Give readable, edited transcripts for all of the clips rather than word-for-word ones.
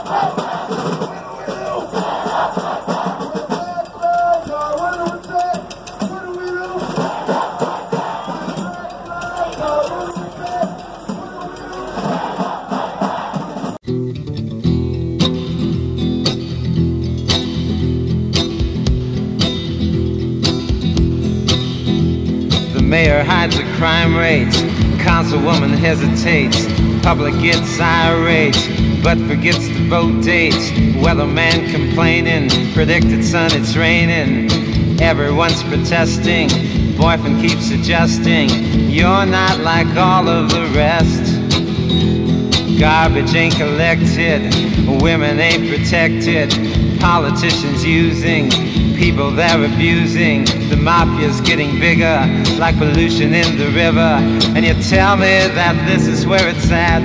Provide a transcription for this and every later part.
Mayor hides the crime rate, councilwoman hesitates, public gets irate, but forgets to vote dates. Weatherman complaining, predicted sun it's raining. Everyone's protesting, boyfriend keeps suggesting you're not like all of the rest. Garbage ain't collected, women ain't protected, politicians using people they're abusing. The mafia's getting bigger, like pollution in the river. And you tell me that this is where it's at.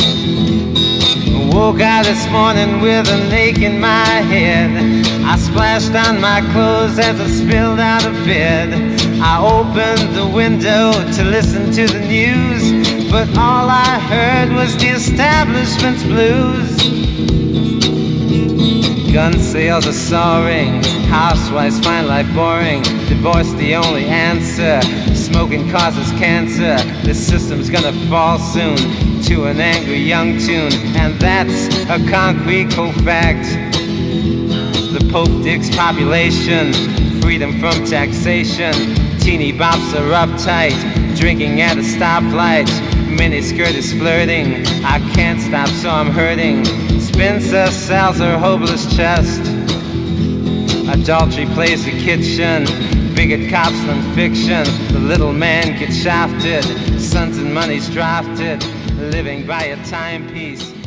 I woke out this morning with an ache in my head. I splashed on my clothes as I spilled out of bed. I opened the window to listen to the news, but all I heard was the establishment's blues. Gun sales are soaring, housewives find life boring, divorce the only answer, smoking causes cancer. This system's gonna fall soon to an angry young tune, and that's a concrete cold fact. The Pope digs population, freedom from taxation. Teeny bops are uptight, drinking at a stoplight. Miniskirt is flirting, I can't stop so I'm hurting. Spencer sells her hopeless chest. Adultery plays the kitchen, bigot cops than fiction. The little man gets shafted, sons and money's drafted, living by a timepiece.